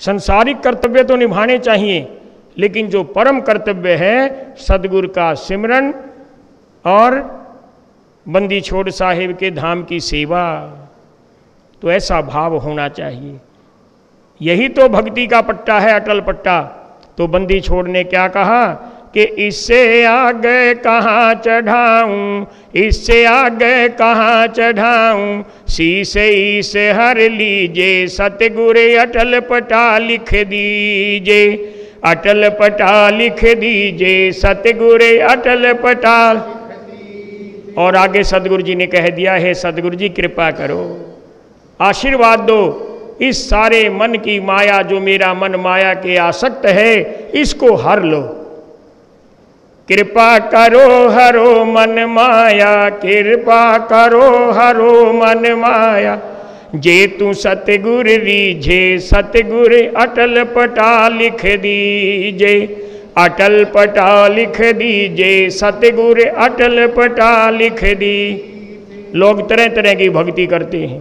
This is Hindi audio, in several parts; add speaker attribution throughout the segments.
Speaker 1: संसारिक कर्तव्य तो निभाने चाहिए, लेकिन जो परम कर्तव्य है सदगुरु का सिमरन और बंदी छोड़ साहिब के धाम की सेवा, तो ऐसा भाव होना चाहिए। यही तो भक्ति का पट्टा है, अटल पट्टा। तो बंदी छोड़ ने क्या कहा कि इससे आगे कहाँ चढ़ाऊं, इससे आगे कहाँ चढ़ाऊं, शीशे से हर लीजे सतगुरु अटल पटा लिख दीजे, अटल पटा लिख दीजे सतगुरु अटल पटा। और आगे सदगुरु जी ने कह दिया है, सदगुरु जी कृपा करो, आशीर्वाद दो, इस सारे मन की माया जो मेरा मन माया के आसक्त है इसको हर लो। कृपा करो हरो मन माया, कृपा करो हरो मन माया, जे तू सतगुरु रीझे सतगुरु अटल पटा लिख दीजे, अटल पटा लिख दीजे सतगुरु अटल पटा लिख दी। लोग तरह तरह की भक्ति करते हैं,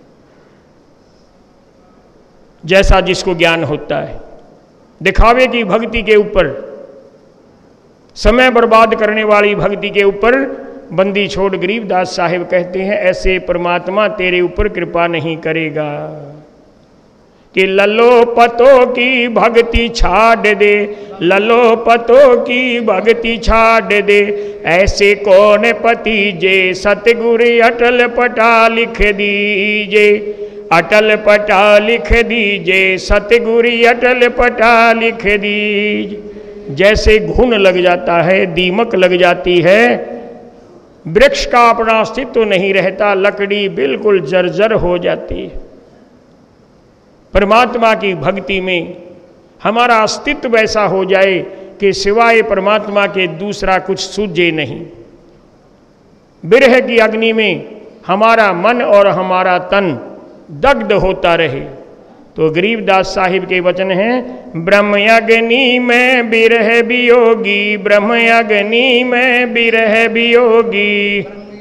Speaker 1: जैसा जिसको ज्ञान होता है। दिखावे की भक्ति के ऊपर, समय बर्बाद करने वाली भक्ति के ऊपर बंदी छोड़ गरीबदास साहिब कहते हैं, ऐसे परमात्मा तेरे ऊपर कृपा नहीं करेगा कि ललो पतो की भक्ति छाड़ दे, ललो पतो की भक्ति छाड़ दे, ऐसे कौन पति जे सतगुरु अटल पटा लिख दीजे, अटल पटा लिख दीजे सतगुरु अटल पटा लिख दीजे। जैसे घुन लग जाता है, दीमक लग जाती है, वृक्ष का अपना अस्तित्व तो नहीं रहता, लकड़ी बिल्कुल जर्जर हो जाती है। परमात्मा की भक्ति में हमारा अस्तित्व ऐसा हो जाए कि सिवाय परमात्मा के दूसरा कुछ सूझे नहीं। विरह की अग्नि में हमारा मन और हमारा तन दग्ध होता रहे। तो गरीबदास साहिब के वचन हैं, ब्रह्म अग्नि में विरह वियोगी, ब्रह्म अग्नि में विरह वियोगी,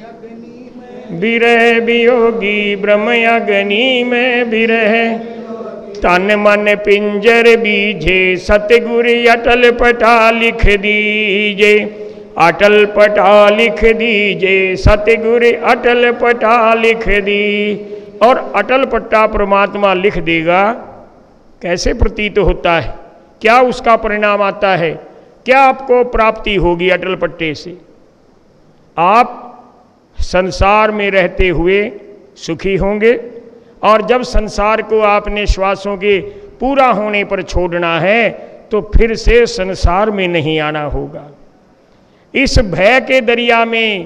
Speaker 1: विरह वियोगी, ब्रह्म अग्नि में विरह, तन मन पिंजर बीजे सतगुरु अटल पटा लिख दीजे, अटल पटा लिख दीजे सतगुरु अटल पटा लिख दी। और अटल पट्टा परमात्मा लिख देगा, कैसे प्रतीत होता है, क्या उसका परिणाम आता है, क्या आपको प्राप्ति होगी अटल पट्टे से? आप संसार में रहते हुए सुखी होंगे, और जब संसार को आपने श्वासों के पूरा होने पर छोड़ना है तो फिर से संसार में नहीं आना होगा। इस भय के दरिया में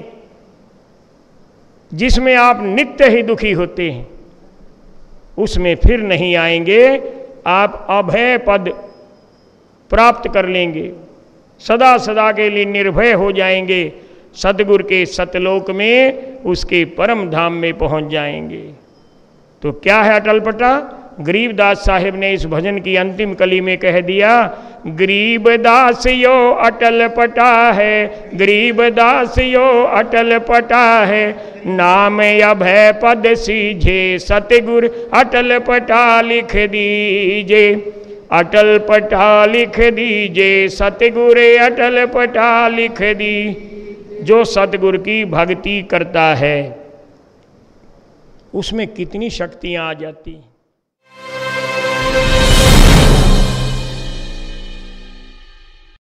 Speaker 1: जिसमें आप नित्य ही दुखी होते हैं, उसमें फिर नहीं आएंगे। आप अभय पद प्राप्त कर लेंगे, सदा सदा के लिए निर्भय हो जाएंगे, सतगुरु के सतलोक में उसके परम धाम में पहुंच जाएंगे। तो क्या है अटल पट्टा? गरीबदास साहिब ने इस भजन की अंतिम कली में कह दिया, गरीबदास यो अटल पटा है, गरीबदास यो अटल पटा है, नाम अभय पद सीझे सतगुरु अटल पटा लिख दीजे, अटल पटा लिख दीजे सतगुरु अटल पटा लिख दी। जो सतगुरु की भक्ति करता है उसमें कितनी शक्तियाँ आ जाती हैं।